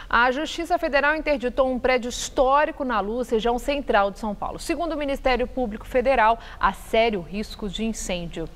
A Justiça Federal interditou um prédio histórico na Luz, região central de São Paulo. Segundo o Ministério Público Federal, há sérios riscos de incêndio.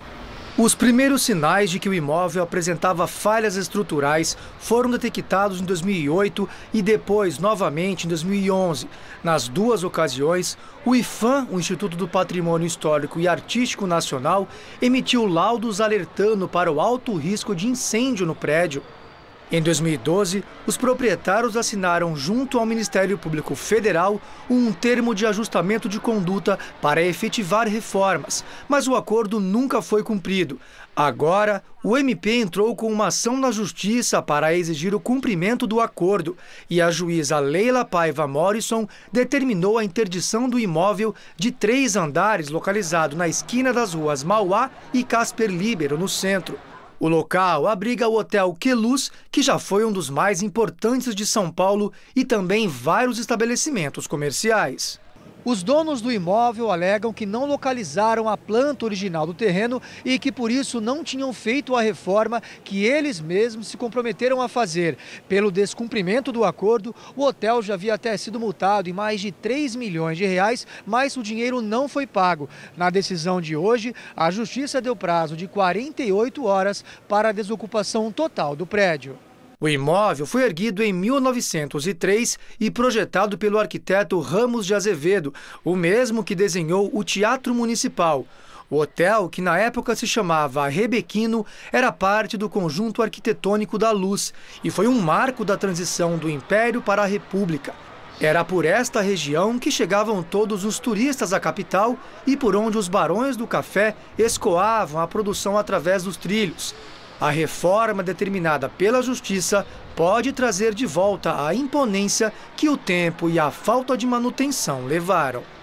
Os primeiros sinais de que o imóvel apresentava falhas estruturais foram detectados em 2008 e depois novamente em 2011. Nas duas ocasiões, o IPHAN, o Instituto do Patrimônio Histórico e Artístico Nacional, emitiu laudos alertando para o alto risco de incêndio no prédio. Em 2012, os proprietários assinaram junto ao Ministério Público Federal um termo de ajustamento de conduta para efetivar reformas, mas o acordo nunca foi cumprido. Agora, o MP entrou com uma ação na Justiça para exigir o cumprimento do acordo e a juíza Leila Paiva Morrison determinou a interdição do imóvel de 3 andares localizado na esquina das ruas Mauá e Casper Líbero, no centro. O local abriga o Hotel Queluz, que já foi um dos mais importantes de São Paulo, e também vários estabelecimentos comerciais. Os donos do imóvel alegam que não localizaram a planta original do terreno e que por isso não tinham feito a reforma que eles mesmos se comprometeram a fazer. Pelo descumprimento do acordo, o hotel já havia até sido multado em mais de 3 milhões de reais, mas o dinheiro não foi pago. Na decisão de hoje, a Justiça deu prazo de 48 horas para a desocupação total do prédio. O imóvel foi erguido em 1903 e projetado pelo arquiteto Ramos de Azevedo, o mesmo que desenhou o Teatro Municipal. O hotel, que na época se chamava Rebequino, era parte do conjunto arquitetônico da Luz e foi um marco da transição do Império para a República. Era por esta região que chegavam todos os turistas à capital e por onde os barões do café escoavam a produção através dos trilhos. A reforma determinada pela Justiça pode trazer de volta a imponência que o tempo e a falta de manutenção levaram.